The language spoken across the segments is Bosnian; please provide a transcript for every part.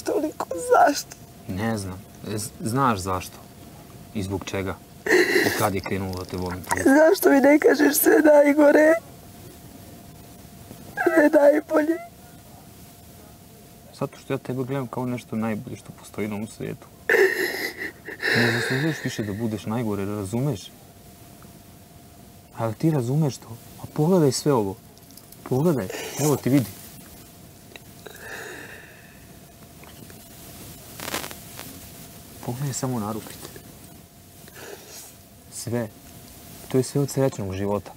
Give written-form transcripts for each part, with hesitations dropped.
toliko? Zašto? Ne znam. Znaš zašto. I zbog čega. I kad je krenulo da te volim toliko. Zašto mi ne kažeš sve najgore? Sve najbolje. Zato što ja tebe gledam kao nešto najbolje što postoji na ovom svijetu. Ne zaslužuješ više da budeš najgore, razumeš? Ali ti razumeš to. A pogledaj sve ovo. Pogledaj. Evo ti vidi. Pogledaj samo narukvice. Sve. To je sve od srećnog života.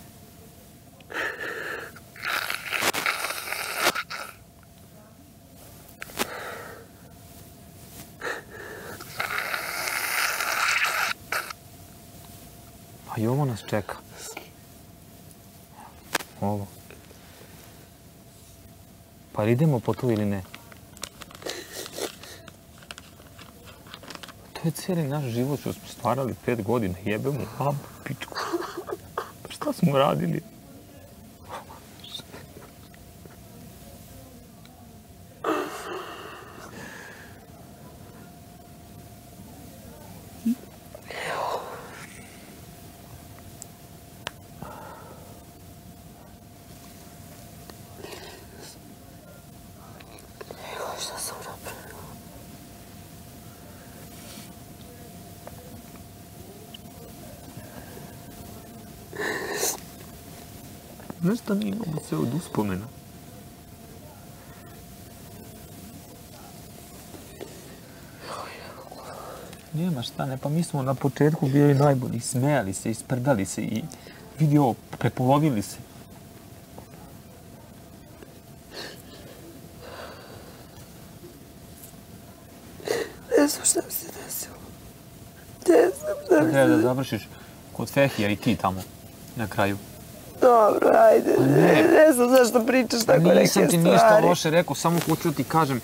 A i ovo nas čeka. Ovo. Pa idemo po to ili ne? To je cijeli naš život što smo stvarali 5 godina. Jebemo babu, pičku. Pa šta smo radili? Šta sam napravila? Znaš šta mi imamo sve od uspomena? Nema šta, ne, pa mi smo na početku bili najbolji, smejali se, isprdali se i vidi ovo, prepolovili se. Ne znam šta mi se desilo. Ne znam šta mi se Treba da završiš kod Fehija i ti tamo, na kraju. Dobro, ajde. Ne znam zašto pričaš tako neke stvari. Nisam ti ništa loše rekao, samo hoću da ti kažem.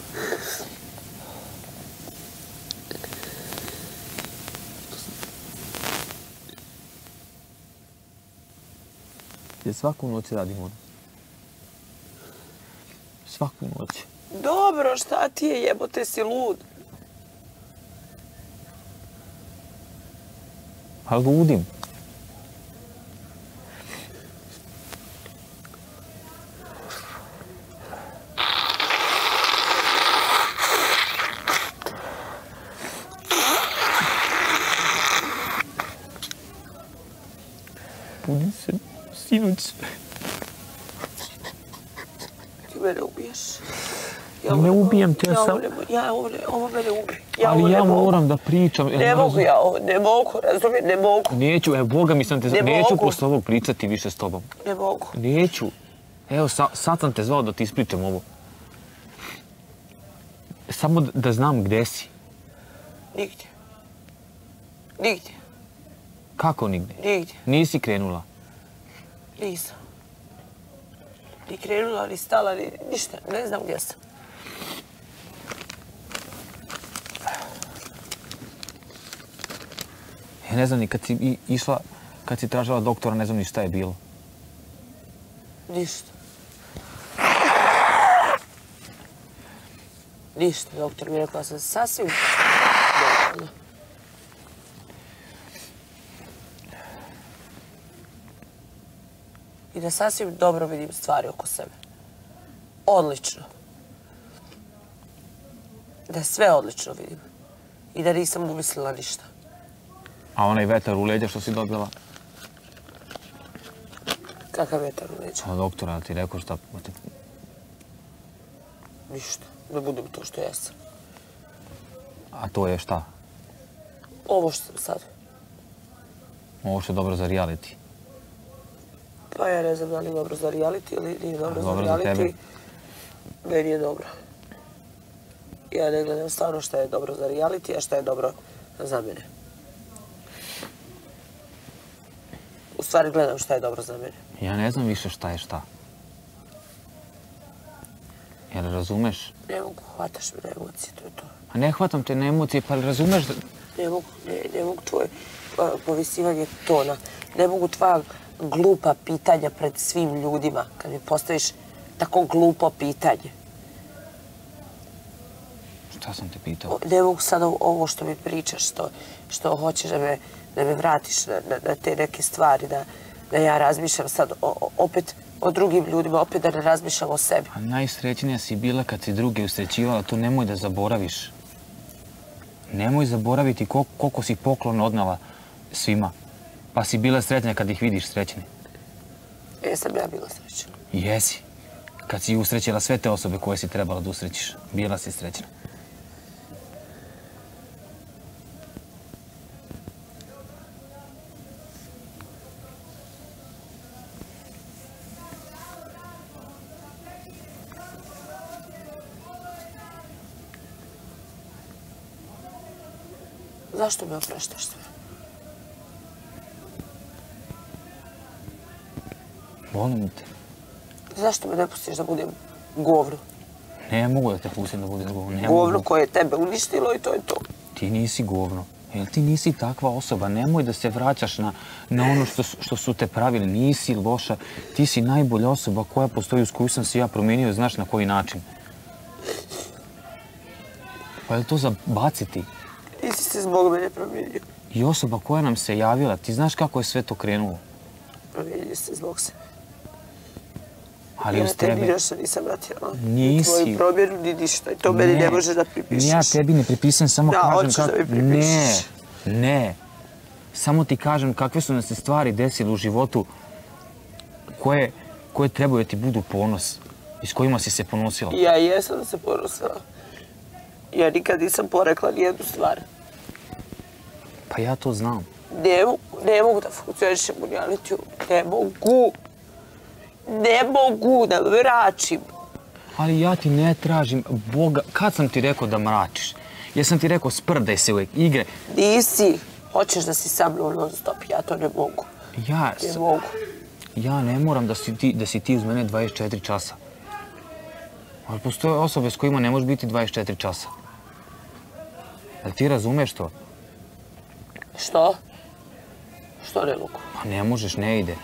Ja svaku noć radim ono. Svaku noć. Dobro, šta ti je, jebote, si lud. Pa ludim. Budim se sinoć. Ti mene ubiješ. Ne ubijem te, ja sam... Ovo mene ubije. Ali ja moram da pričam. Ne mogu ja ovo, ne mogu, razumijem, ne mogu. Neću, evo, Boga mi sam te... Neću posle ovog pričati više s tobom. Ne mogu. Neću. Evo, sad sam te zvao da ti ispričam ovo. Samo da znam gde si. Nigdje. Nigdje. Kako nigdje? Nigdje. Nisi krenula? Nisam. Ni krenula, ni stala, ni ništa. Ne znam gdje sam. Ja ne znam ni kad si išla, kad si tražila doktora, ne znam ni šta je bilo. Ništa. Ništa, doktor mi je rekla sam sasvim normalno. I da sasvim dobro vidim stvari oko sebe. Odlično. Da sve odlično vidim. I da nisam umislila ništa. A onaj vetar u leđa što si dobila? Kakav vetar u leđa? A doktora ti rekao šta? Ništa. Da budem to što jesam. A to je šta? Ovo što sam sad. Ovo što je dobro za reality. Pa ja ne znam da li je dobro za reality ili nije dobro za Dobro za tebe. reality. Meni je dobro. Ja ne gledam stvarno šta je dobro za reality, a šta je dobro za mene. U stvari gledam šta je dobro za mene. Ja ne znam više šta je šta. Jel razumeš? Ne mogu, hvataš me na emocije, to je to. A ne hvatam te na emocije, pa razumeš da... Ne mogu tvoje povisivanje tona. Ne mogu tvoja glupa pitanja pred svim ljudima kad mi postaviš tako glupo pitanje. Šta sam te pitao? Ne mogu sad ovo što mi pričaš, što hoćeš da me vratiš na te neke stvari, da ja razmišljam sad opet o drugim ljudima, opet da ne razmišljam o sebi. A najsrećnija si bila kad si druge usrećivala, to nemoj da zaboraviš. Nemoj zaboraviti koliko si poklon odnala svima. Pa si bila sretna kad ih vidiš srećne. Jesam ja bila srećna. Jesi. Kad si usrećila sve te osobe koje si trebala da usrećiš. Bila si srećna. Zašto me opraštaš sve? Volim te. Zašto me ne pustiš da budem govno? Ne mogu da te pustim da budeš govno. Govno koje je tebe uništilo i to je to. Ti nisi govno. Jel ti nisi takva osoba? Nemoj da se vraćaš na ono što su te pravili. Nisi loša. Ti si najbolja osoba koja postoji, uz koju sam se ja promijenio, znaš na koji način. Pa je li to za baciti? Nisi se zbog mene promijenio. I osoba koja nam se javila, ti znaš kako je sve to krenulo? Promijenio se zbog sebe. Ali uz tebe... Ja tebi još nisam natjerala. Nisi. Ni tvoju promjenu, ni ništa. I to meni ne možeš da pripišeš. Ja tebi ne pripisujem, samo kažem... hoćeš da mi pripišeš. Ne. Samo ti kažem kakve su nam se stvari desile u životu koje trebaju da ti budu ponos i s kojima si se ponosila. Ja jesam se ponosila. Ja nikad nisam porekla nijednu stvar. Pa ja to znam. Ne mogu da funkcionišem u realitiju. Ne mogu. Ne mogu da mračim. Ali ja ti ne tražim Boga. Kad sam ti rekao da mračiš? Jesam ti rekao sprdaj se uvijek, igre. Nisi. Hoćeš da si sa mnom non stop. Ja to ne mogu. Ne mogu. Ja ne moram da si ti uz mene 24 časa. Ali postoje osobe s kojima ne može biti 24 časa. Jel ti razumeš to? Što? Što ne mogu? Pa ne možeš, ne ide.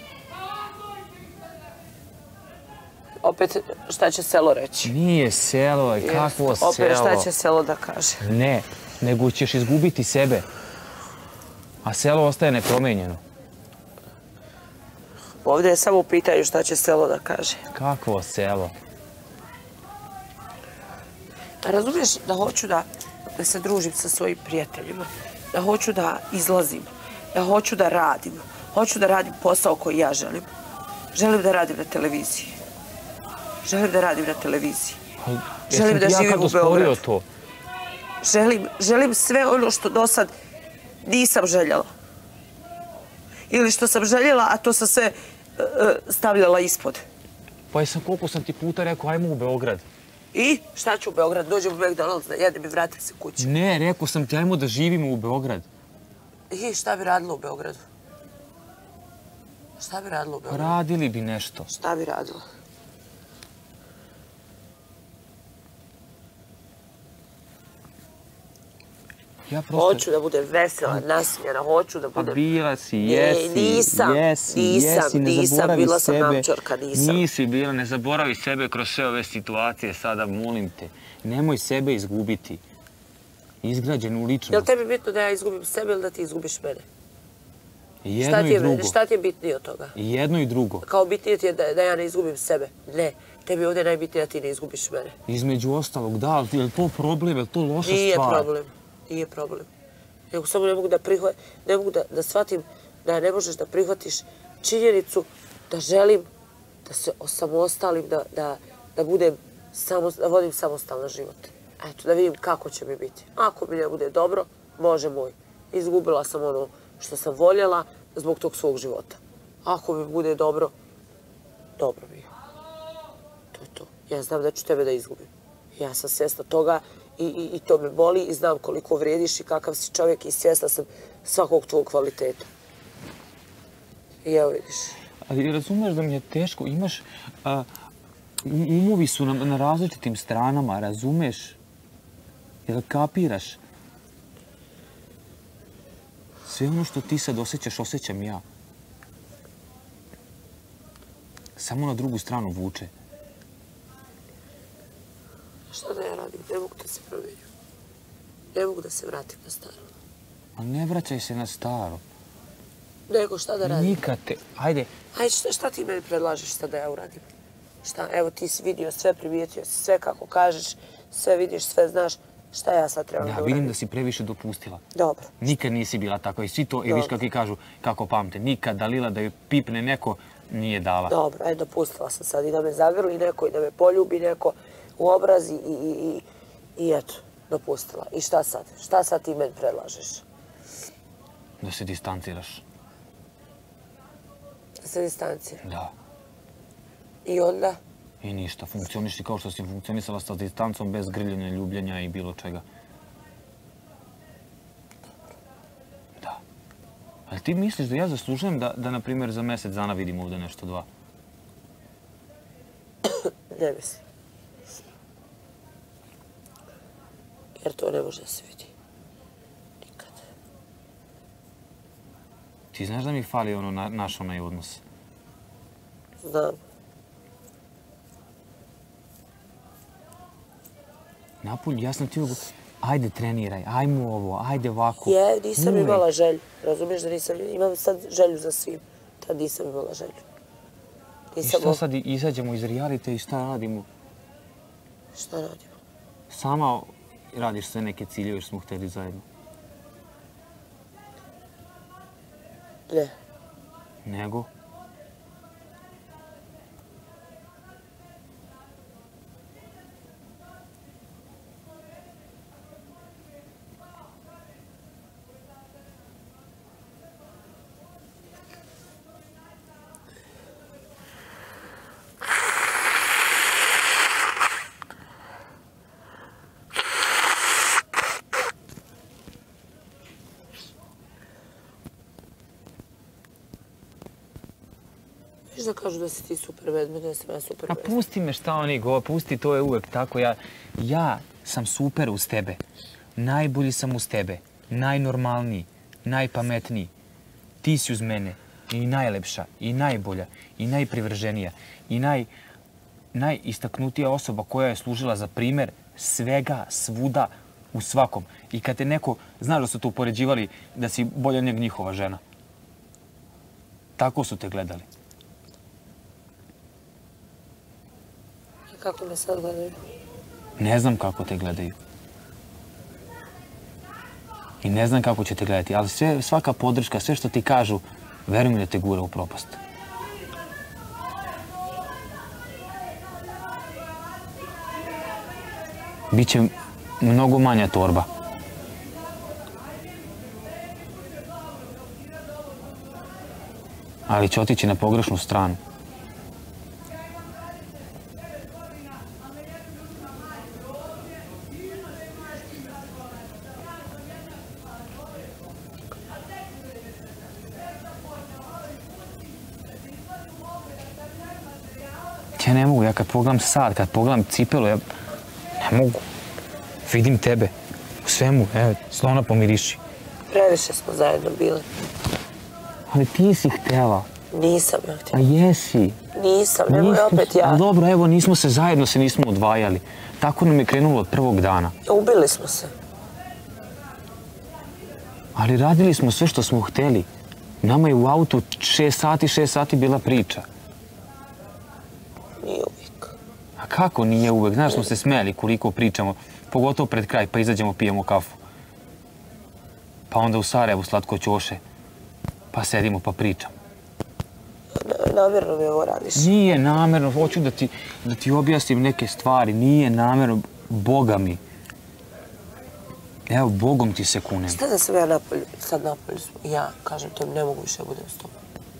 Opet, šta će selo reći? Nije selo, kakvo selo? Opet, šta će selo da kaže? Ne, nego ćeš izgubiti sebe. A selo ostaje nepromenjeno. Ovdje je samo u pitanju šta će selo da kaže. Kakvo selo? Razumiješ da hoću da se družim sa svojim prijateljima, da hoću da izlazim, da hoću da radim. Hoću da radim posao koji ja želim. Želim da radim na televiziji. Želim da radim na televiziji. Želim da živim u Beogradu. Želim sve ono što do sad nisam željela. Ili što sam željela, a to sam sve stavljala ispod. Pa jesam koliko sam ti puta rekao, ajmo u Beograd. I šta ću u Beograd? Dođem u McDonald's da jedem i vratim se kući. Ne, rekao sam ti, ajmo da živimo u Beograd. I šta bi radila u Beogradu? Šta bi radila u Beogradu? Radili bi nešto. Šta bi radila? Hoću da budem vesela, nasmijena, hoću da budem... Pa bila si, jesi, ne zaboravi bila sam sebe. namčorka, nisam. Nisi bila, ne zaboravi sebe kroz sve ove situacije, sada molim te. Nemoj sebe izgubiti. Izgrađenu ličnost. Je li tebi bitno da ja izgubim sebe ili da ti izgubiš mene? Jedno i drugo. Šta ti je bitnije od toga? Jedno i drugo. Kao bitnije ti je da ja ne izgubim sebe? Ne. Tebi je ovdje najbitnije da ti ne izgubiš mene. Između ostalog, da, je li to problem, je li to loša stvar? Nije problem. Nego samo ne mogu da shvatim da ne možeš da prihvatiš činjenicu da želim da se osamostalim, da vodim samostalan život. Eto, da vidim kako će mi biti. Ako mi ne bude dobro, Bože moj, izgubila sam ono što sam voljela zbog tog svog života. Ako mi bude dobro, dobro mi je. To je to. Ja znam da ću tebe da izgubim. Ja sam svjesna toga i to me boli i znam koliko vrijediš i kakav si čovjek i svjesna sam svakog tvog kvaliteta. I evo vidiš. Ali razumeš da mi je teško, imaš... Umovi su na različitim stranama, razumeš? Jel kapiraš? Sve ono što ti sad osjećaš, osjećam ja. Samo na drugu stranu vuče. Šta da ja radim? Ne mogu da se promijenim. Ne mogu da se vratim na staro. Ali ne vraćaj se na staro. Nego šta da radim? Nikad te... Ajde. Ajde, šta ti meni predlažeš sad da ja uradim? Šta, evo ti si vidio sve, primijetio si sve kako kažeš, sve vidiš, sve znaš. Šta ja sad trebam da uradim? Ja vidim da si previše dopustila. Dobro. Nikad nisi bila tako i svi to, i viš kako i kažu, kako pamte. Nikad Dalila da joj pipne neko nije dala. Dobro, ajde, dopustila sam sad i da me zagrli neko i da me poljubi neko u obraz i eto, dopustila. I šta sad? Šta sad ti meni predlažeš? Da se distanciraš. Da se distancira. Da. I onda? I ništa, funkcioniši kao što si funkcionisala sa distancom, bez grljenja, ljubljenja i bilo čega. Da. Ali ti misliš da ja zaslužujem da na primjer, za mjesec dana vidim ovdje nešto dva? Ne mislim. Jer to ne može da se vidi. Nikad. Ti znaš da mi fali ono naš onaj odnos? Znam. Napolju, ja sam ti ajde treniraj, ajmo ovo, ajde ovako. Nisam imala želju. Razumiješ da nisam, imam sad želju za svim. Tad nisam imala želju. I šta sad izađemo iz realite i šta radimo? Šta radimo? Sama radiš sve neke ciljeve jer smo htjeli zajedno. Ne. Nego? Viš da kažu da si ti Superman, da sam ja Superman. A pusti me šta oni govore, pusti, to je uvek tako. Ja sam super uz tebe. Najbolji sam uz tebe. Najnormalniji, najpametniji. Ti si uz mene i najlepša, i najbolja, i najprivrženija, i najistaknutija osoba koja je služila za primer svega, svuda, u svakom. I kad te neko, znaš da su to upoređivali da si bolja nego njihova žena. Tako su te gledali. Kako me sad gledaju? Ne znam kako te gledaju. I ne znam kako će te gledati, ali svaka podrška, sve što ti kažu, veruj mi da te gura u propast. Biće mnogo manja torba. Ali će otići na pogrešnu stranu. Ja ne mogu, ja kad pogledam sad, kad pogledam cipelu, ja ne mogu. Vidim tebe u svemu, evo, slona pomiriši. Previše smo zajedno bili. Ali ti si htjela. Nisam ja htjela. A jesi. Nisam, nemoj opet ja. Dobro, evo, zajedno se nismo odvajali. Tako nam je krenulo od prvog dana. Ubili smo se. Ali radili smo sve što smo htjeli. Nama je u autu 6 sati bila priča. Nije uvijek. A kako nije uvijek? Znaš, smo se smijali koliko pričamo, pogotovo pred kraj, pa izađemo, pijemo kafu. Pa onda u Sarajevu slatko ćoše, pa sedimo pa pričamo. Namjerno mi ovo radiš. Nije namjerno, hoću da ti objasnim neke stvari, nije namjerno, Boga mi. Evo, Bogom ti se kunem. Šta da sam ja napolju, sad napolju smo, ja kažem to, ne mogu više budem s tobom.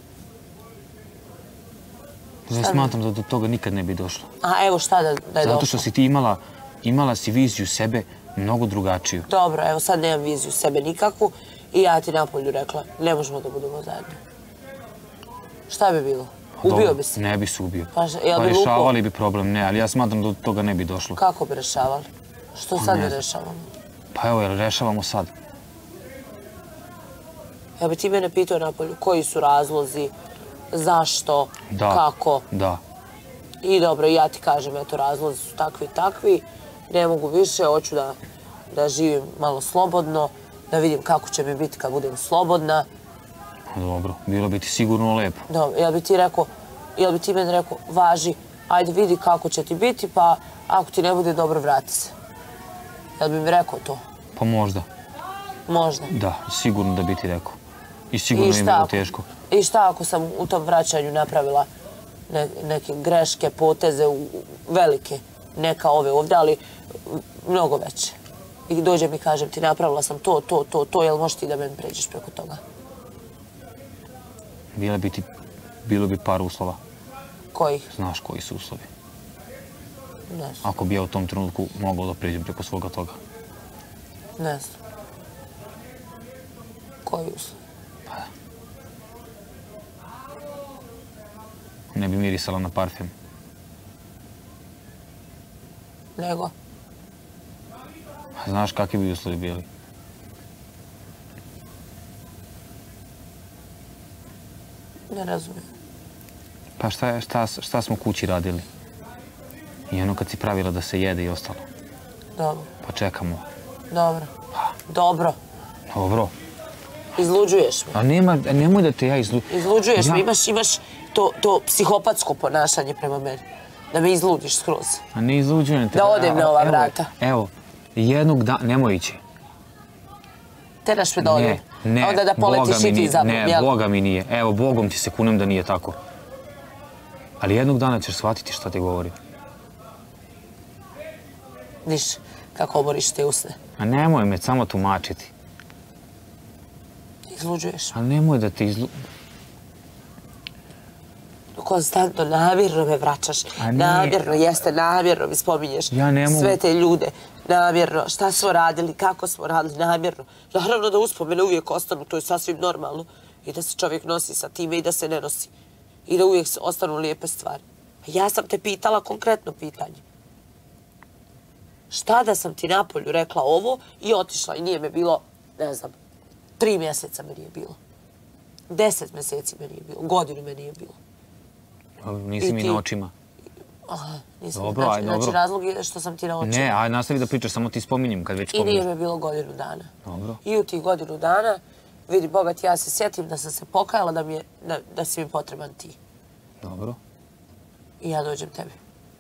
Ja smatram da do toga nikad ne bi došlo. A evo šta da je došlo? Zato što si ti imala si viziju sebe mnogo drugačiju. Dobro, evo sad nemam viziju sebe nikakvu i ja ti napolju rekla, ne možemo da budemo zajedno. Šta bi bilo? Ubio bi se? Ne bi se ubio. Pa rešavali bi problem, ne, ali ja smatram da do toga ne bi došlo. Kako bi rešavali? Što sad ne rešavamo? Pa evo, jel rešavamo sad? Ja bi ti mene pitao napolju koji su razlozi, zašto, kako. Da. I dobro, ja ti kažem, eto, razlozi su takvi i takvi. ne mogu više, hoću da živim malo slobodno, da vidim kako će mi biti kad budem slobodna. Dobro, bilo bi ti sigurno lepo. Dobro, jel bi ti meni rekao, važi, ajde vidi kako će ti biti, pa ako ti ne bude dobro, vrati se. Jel bi mi rekao to? Pa možda. Možda. Da, sigurno da bi ti rekao. I sigurno je bilo teško. I šta ako sam u tom vraćanju napravila neke greške, poteze velike, neka ove ovdje, ali mnogo veće. I dođem i kažem ti napravila sam to, jel možeš ti da meni pređeš preko toga? Bilo bi par uslova. Kojih? Znaš koji su uslovi. Ne znam. Ako bi ja u tom trenutku mogao da pređem preko svoga toga. Ne znam. Koji uslovi? Pa da. Ne bi mirisala na parfem. Nego? Znaš kakvi bi uslovi bili? Ne razumijem. Pa šta smo kući radili? I ono kad si pravila da se jede i ostalo. Dobro. Pa čekamo. Dobro. Dobro. Dobro. Izluđuješ me. A nemoj da te ja Izluđuješ me, imaš to psihopatsko ponašanje prema meni. Da me izludiš skroz. A ne izluđujem te. Da odem na ova vrata. Evo, jednog dana, nemoj ići. Teraš me da odem. Ne, onda da poletiš i ti za mnom, ne, Boga mi nije. Evo, Bogom ti se kunem da nije tako. Ali jednog dana ćeš shvatiti šta ti govorim. Viš, kako oboriš te usne. A nemoj me samo tumačiti. Izluđuješ. Ali nemoj da te Konstantno, namjerno me vraćaš. Namjerno, jeste, namjerno mi spominješ sve te ljude. Namjerno, šta smo radili, kako smo radili, namjerno. Naravno da uspomene uvijek ostanu, to je sasvim normalno. I da se čovjek nosi sa time i da se ne nosi. I da uvijek ostanu lijepe stvari. Ja sam te pitala konkretno pitanje. Šta da sam ti napolju rekla ovo i otišla i nije me bilo, ne znam, 3 mjeseca me nije bilo. 10 mjeseci me nije bilo, godinu me nije bilo. Nisi mi na očima. Aha, nisam. Dobro, ajde, dobro. Znači, razlog je što sam ti na očima. Ne, ajde, nastavi da pričaš, samo ti spominjem kad već I spominješ. nije me bilo godinu dana. Dobro. I u tih godinu dana, vidi, bogat, ja se sjetim da sam se pokajala da si mi potreban ti. Dobro. I ja dođem tebi.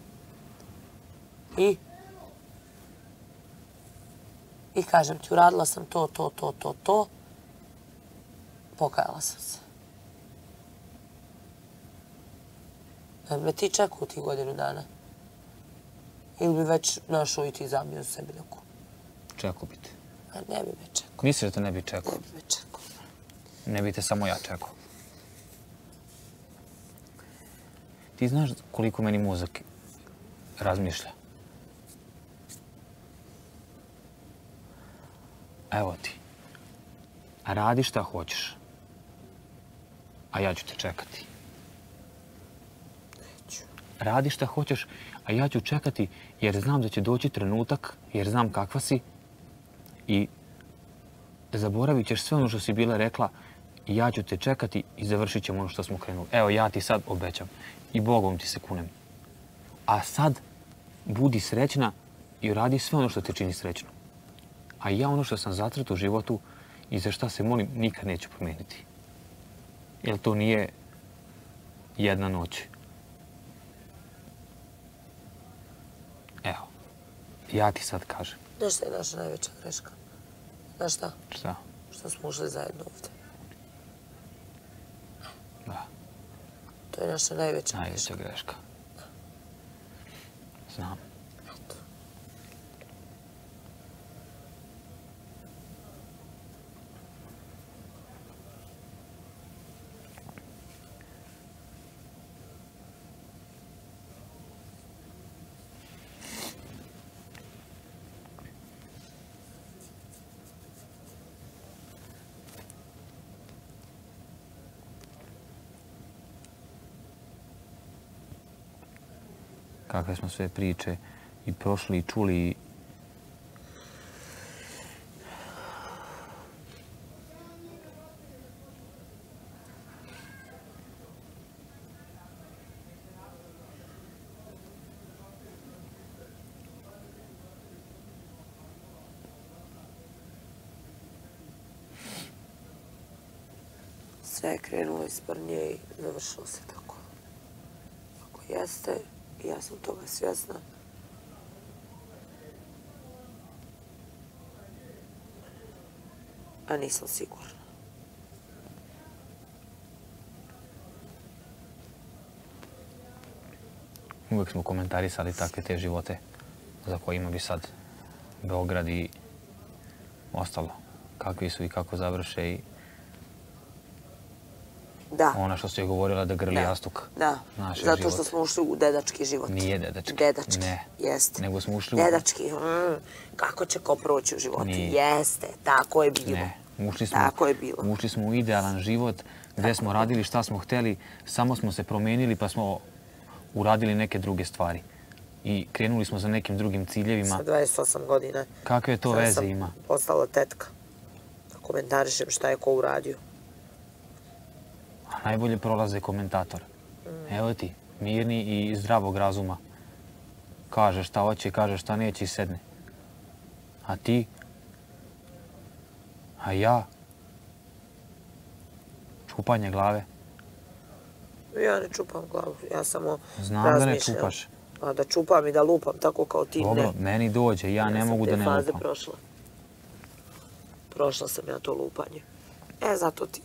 I kažem ti, uradila sam to. Pokajala sam se. Me ti čekao u tih godinu dana? Ili bi već našao i ti zamio sebi neku? Čekao bi te. A ne bi me čekao. Misliš da te ne bi čekao? Ne bi me čekao. Ne bi te samo ja čekao. Ti znaš koliko meni mozak razmišlja? Evo ti. Radi šta hoćeš. A ja ću te čekati. Radi šta hoćeš, a ja ću čekati jer znam da će doći trenutak, jer znam kakva si i zaboravit ćeš sve ono što si bila rekla i ja ću te čekati i završit ćemo ono što smo krenuli. Evo, ja ti sad obećam i Bogom ti se kunem. A sad budi srećna i uradi sve ono što te čini srećno. A ja ono što sam zacrtao u životu i za šta se molim nikad neću promijeniti. Jer to nije jedna noć. Evo, ja ti sad kažem. Znaš šta je naša najveća greška? Znaš šta? Šta? Što smo ušli zajedno ovdje. Da. To je naša najveća greška. Najveća greška. Znam. Eto. Kakve smo sve priče i prošli i čuli. Sve je krenulo iz prnje i završilo se tako. Ako jeste, ja sam toga svjesna. A nisam sigurna. Uvijek smo komentarisali takve te živote za kojima bi sad Beograd i ostalo. Kakvi su i kako završe i Da. ona što si je govorila da grli jastuk našeg života. Zato što smo ušli u dedački život. Nije dedački. Dedački, ne. Jeste. Nego smo ušli dedački, kako će ko proći u životu. Nije. Jeste, tako je bilo. Ne. Ušli smo u idealan život gdje smo radili šta smo htjeli, samo smo se promijenili pa smo uradili neke druge stvari. I krenuli smo za nekim drugim ciljevima. Sa 28 godina. Kakve to veze ima? Sam postala tetka. Da komentarišem šta je ko uradio. A najbolje prolaze komentator. Evo ti, mirni i zdravog razuma. Kaže šta hoće, kaže šta neće i sedne. A ti? A ja? Čupanje glave? Ja ne čupam glavu, ja samo Znam razmišljam. da ne čupaš. A da čupam i da lupam tako kao ti, Dobro, ne. Dobro, meni dođe, ja ne mogu da ne lupam. Ja sam te faze prošla. Prošla sam ja to lupanje. Zato ti,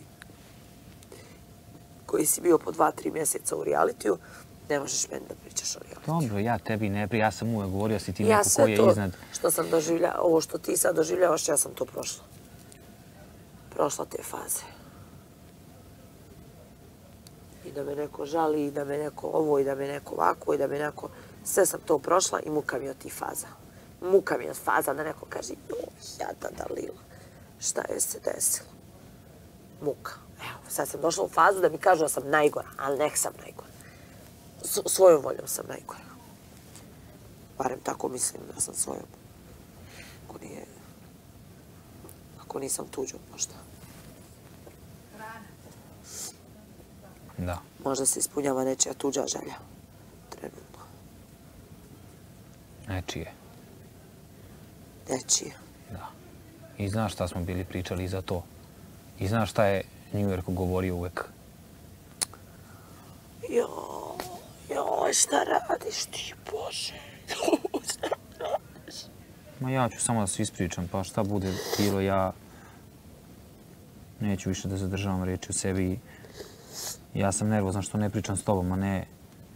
koji si bio po 2-3 mjeseca u realitiju, ne možeš meni da pričaš o realitiju. Dobro, ja tebi ne ja sam uvijek govorio, si ti neko ko je iznad. Ja sve to što sam doživljala, ovo što ti sad doživljavaš, ja sam to prošla. Prošla te faze. I da me neko žali, i da me neko ovo, i da me neko ovako, i da me neko... Sve sam to prošla i muka mi od tih faza. Muka mi od faza da neko kaže, jada Dalila, šta je se desilo? Muka. Evo, sad sam došla u fazu da mi kažu da sam najgora, ali nek sam najgora. Svojom voljom sam najgora. Barem tako mislim da sam svojom. Ako nisam tuđom, možda. Da. Možda se ispunjava nečija tuđa želja. Trenutno. Nečije. Nečije. Da. I znaš šta smo bili pričali za to. I znaš šta je New York govorio uvek. Joj, šta radiš ti, Bože? Šta radiš? Ma ja ću samo da se ispričam, pa šta bude bilo, ja neću više da zadržavam reči u sebi. Ja sam nervozan što ne pričam s tobom, a ne...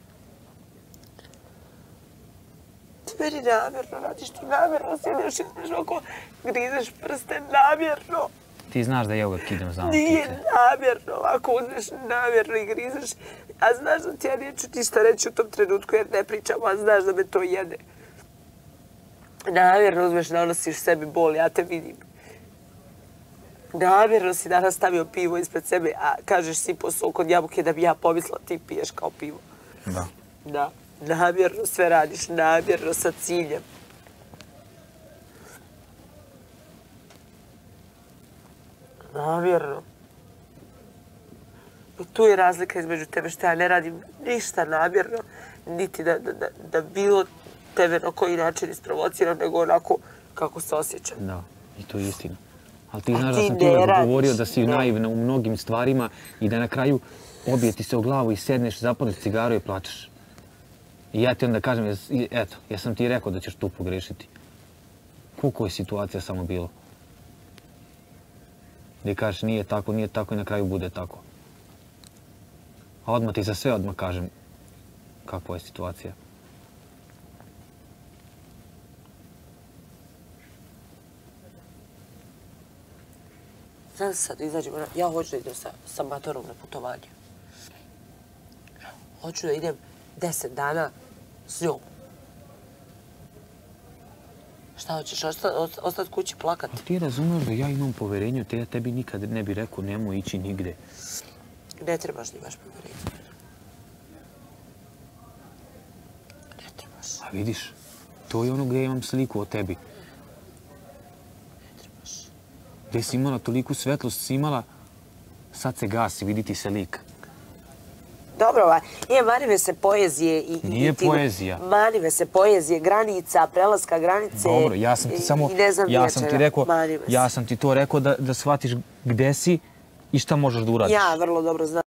Ti meni namjerno radiš, ti namjerno sjediš i ideš oko, grizeš prste namjerno. Ti znaš da ja uvijek idem za Nije namjerno, ako uzmeš namjerno i grizeš. A znaš da ti ja neću ništa reći u tom trenutku jer ne pričam, a znaš da me to jede. Namjerno uzmeš, nanosiš sebi bol, ja te vidim. Namjerno si danas stavio pivo ispred sebe, a kažeš sipo sok od jabuke da bi ja pomislila ti piješ kao pivo. Da. Da. Namjerno sve radiš, namjerno sa ciljem. Namjerno. I tu je razlika između tebe što ja ne radim ništa namjerno, niti da bilo tebe na koji način isprovociram, nego onako kako se osjećam. Da, i to je istina. Ali ti znaš da sam ti uvijek govorio da si naivna u mnogim stvarima i da na kraju obije ti se o glavu i sedneš, zapališ cigaru i plačeš. I ja ti onda kažem, eto, ja sam ti rekao da ćeš tu pogrešiti. Koliko je situacija samo bilo? Gdje kažeš nije tako i na kraju bude tako. A odmah ti za sve odmah kažem kakva je situacija. Znam sad, izađemo, ja hoću da idem sa matorom na putovanje. Hoću da idem 10 dana s njom. Šta hoćeš, ostati kući plakati? A ti razumeš da ja imam poverenje, te ja tebi nikad ne bi rekao nemoj ići nigde. Ne trebaš ni baš poverenje. Ne trebaš. A vidiš, to je ono gdje imam sliku o tebi. Ne trebaš. Gdje si imala toliku svetlost, si imala, sad se gasi, vidi ti se lik. Dobro, mani me se poezije i... Nije poezija. Mani me se poezije, granica, prelaska granice. Dobro, ja sam ti samo, ja sam ti to rekao da shvatiš gde si i šta možeš da uradiš. Ja vrlo dobro znam